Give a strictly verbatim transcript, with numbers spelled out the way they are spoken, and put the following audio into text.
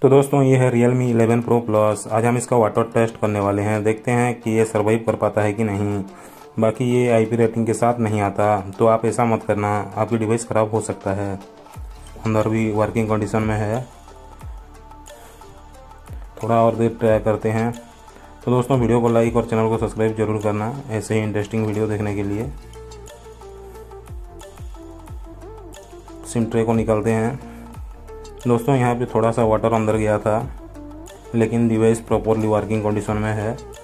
तो दोस्तों ये है Realme इलेवन Pro Plus। आज हम इसका वाटर टेस्ट करने वाले हैं, देखते हैं कि ये सर्वाइव कर पाता है कि नहीं। बाकी ये आईपी रेटिंग के साथ नहीं आता, तो आप ऐसा मत करना, आपकी डिवाइस ख़राब हो सकता है। अंदर भी वर्किंग कंडीशन में है। थोड़ा और देर ट्राई करते हैं। तो दोस्तों वीडियो को लाइक और चैनल को सब्सक्राइब जरूर करना ऐसे ही इंटरेस्टिंग वीडियो देखने के लिए। सिम ट्रे को निकालते हैं। दोस्तों यहाँ पे थोड़ा सा वाटर अंदर गया था, लेकिन डिवाइस प्रॉपरली वर्किंग कंडीशन में है।